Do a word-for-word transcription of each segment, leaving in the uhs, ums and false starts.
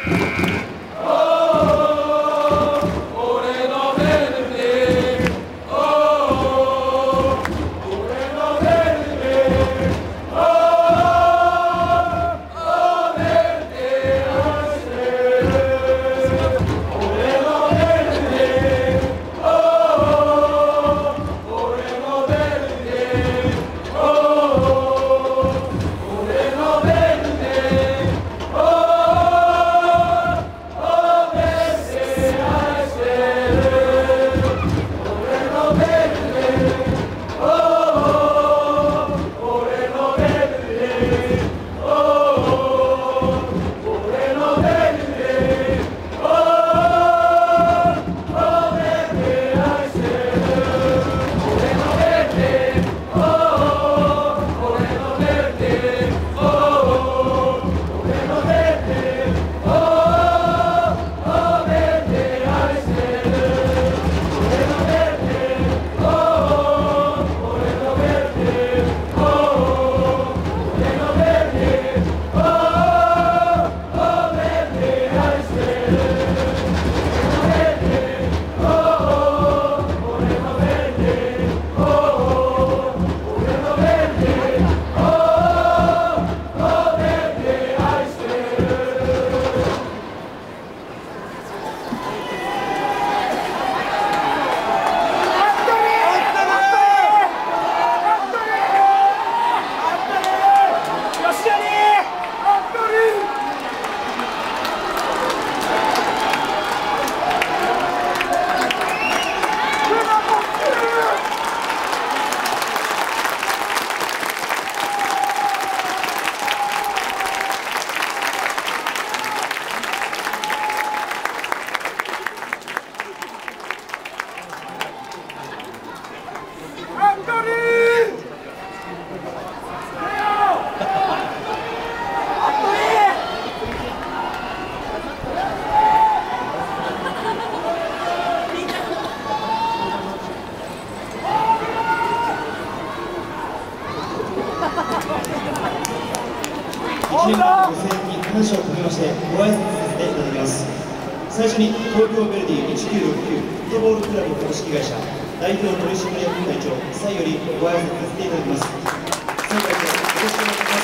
一年のご声援に感謝を込めましてご挨拶させていただきます。最初に東京ヴェルディせんきゅうひゃくろくじゅうきゅうフットボールクラブ株式会社代表取締役会長蔡よりご挨拶させていただきます。蔡会長、よろしくお願いします。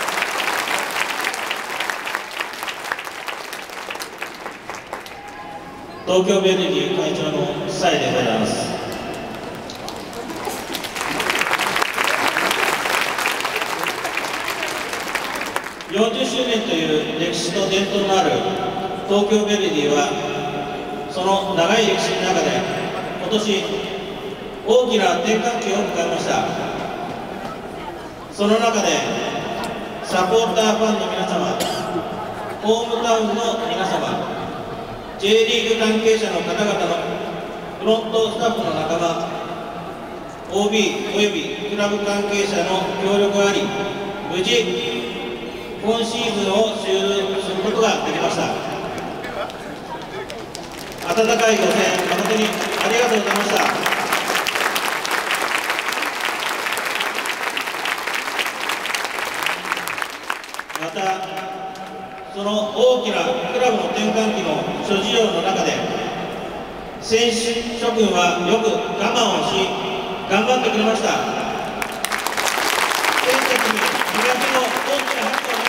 東京ヴェルディ会長の蔡でございます。よんじゅっしゅうねんという歴史と伝統のある東京ヴェルディは、その長い歴史の中で今年大きな転換期を迎えました。その中でサポーターファンの皆様、ホームタウンの皆様、J リーグ関係者の方々のフロントスタッフの仲間、オービー およびクラブ関係者の協力があり、無事今シーズンを終了することができました。温かいご声援、誠にありがとうございました。また、その大きなクラブの転換期の諸事情の中で、選手諸君はよく我慢をし、頑張ってくれました。選手たちに魅力の大きな拍手をお願いします。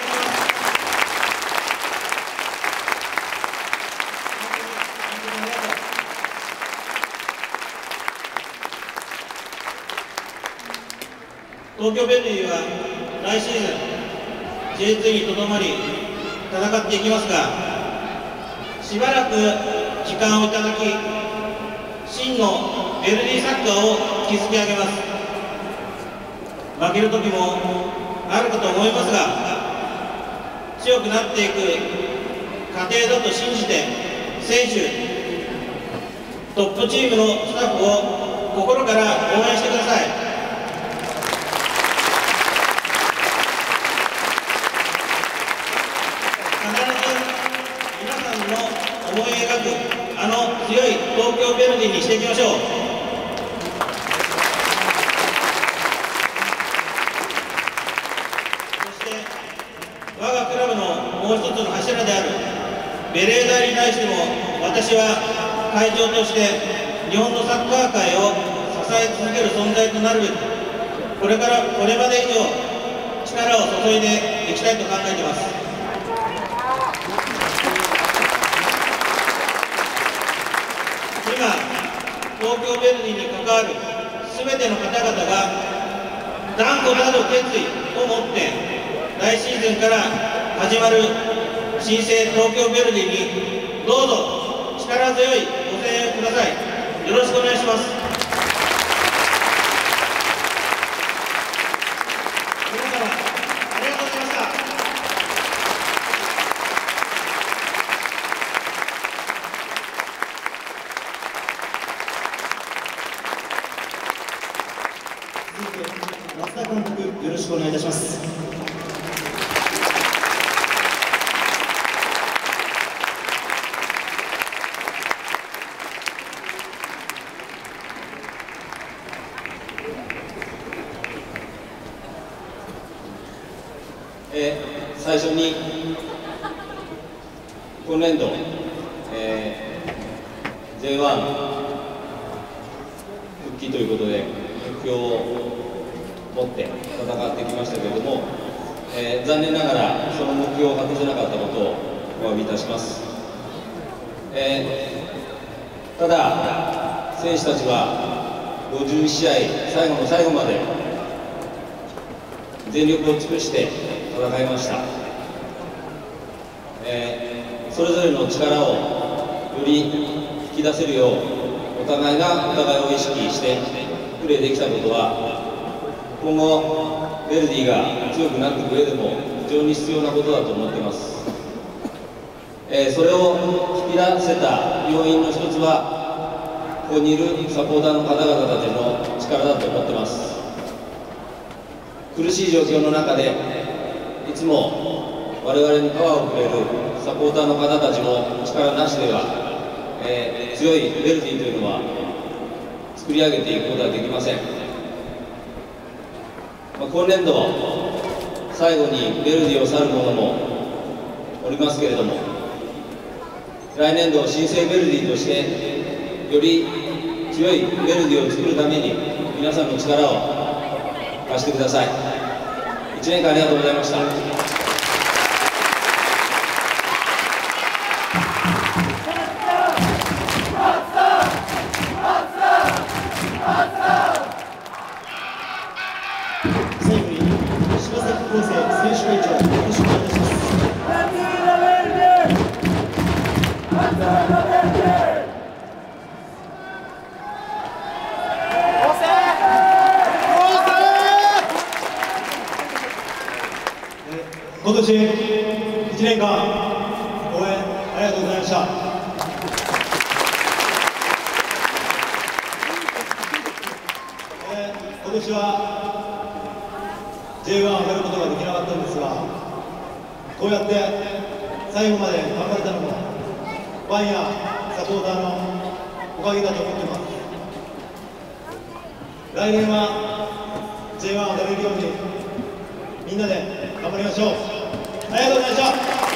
東京ヴェルディは来シーズン ジェイツー にとどまり戦っていきますが、しばらく時間をいただき、真のヴェルディサッカーを築き上げます。負ける時もあるかと思いますが、強くなっていく過程だと信じて、選手、トップチームのスタッフを心から応援してください。思い描くあの強い東京ヴェルディにしていきましょう。そして我がクラブのもう一つの柱であるベレーザに対しても私は会長として日本のサッカー界を支え続ける存在となるべく、これからこれまで以上力を注いでいきたいと考えています。今、東京ヴェルディに関わるすべての方々が断固たる決意を持って来シーズンから始まる新生東京ヴェルディにどうぞ力強いご声援をください。よろしくお願いします。皆様ありがとうございました。 続いて松田監督、よろしくお願いいたします。 えー、最初に今年度、えー、ジェイワン 復帰ということで目標を持って戦ってきましたけれども、えー、残念ながらその目標を果たせなかったことをお詫びいたします。えー、ただ選手たちはごじゅういち試合最後の最後まで全力を尽くして戦いました。えー、それぞれの力をより引き出せるようお互いがお互いを意識してプレーできたことは今後ヴェルディが強くなっていく上でも非常に必要なことだと思っています。えー、それを引き出せた要因の一つはここにいるサポーターの方々たちの力だと思っています。苦しい状況の中でいつも我々にパワーをくれるサポーターの方たちの力なしでは、えー、強いヴェルディというのは作り上げていくことはできません。まあ、今年度最後にヴェルディを去る者もおりますけれども、来年度新生ヴェルディとしてより強いヴェルディを作るために皆さんの力を貸してください。いちねんかんありがとうございました。 最後に柴崎康生選手会長、よろしくお願いいたします。今年いちねんかん応援ありがとうございました。えー、今年は ジェイワン を上がることができなかったんですが、こうやって最後まで頑張れたのもファンやサポーターのおかげだと思っています。来年は ジェイワン を上がれるようにみんなで頑張りましょう。ありがとうございました。